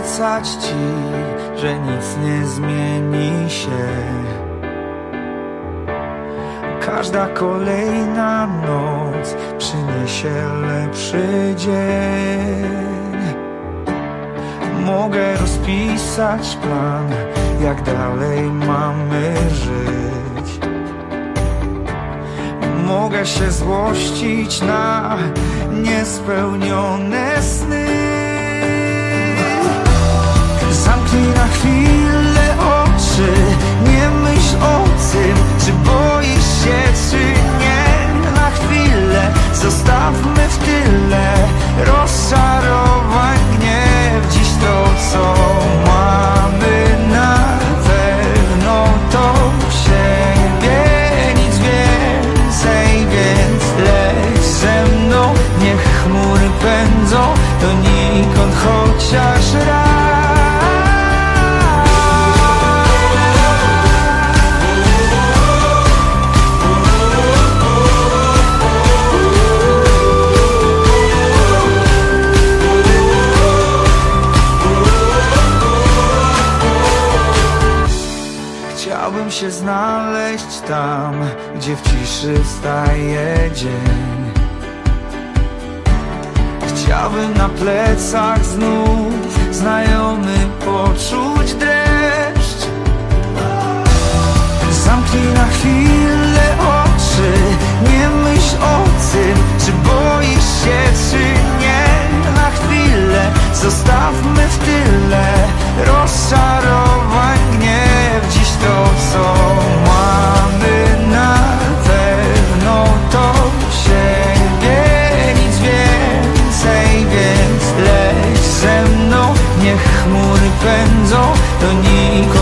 obiecać ci, że nic nie zmieni się. Każda kolejna noc przyniesie lepszy dzień. Mogę rozpisać plan, jak dalej mamy żyć. Mogę się złościć na niespełnione sny. Zamknij na chwilę oczy, nie myśl o tym, czy boisz się, czy nie. Na chwilę zostawmy w tyle rozczarowań, gniew. Dziś to, co mamy, na pewno to siebie, nic więcej, więc leć ze mną. Niech chmury pędzą donikąd chociaż raz. Chciałbym się znaleźć tam, gdzie w ciszy wstaje dzień. Chciałbym na plecach znów znajomy poczuć dreszcz. Zamknij na chwilę oczy, nie myśl o tym, czy boisz się, czy nie. Na chwilę zostawmy w tyle rozczarowań, gniew. Dziś to, co mamy, na pewno to siebie, nic więcej, więc leć ze mną. Niech chmury pędzą donikąd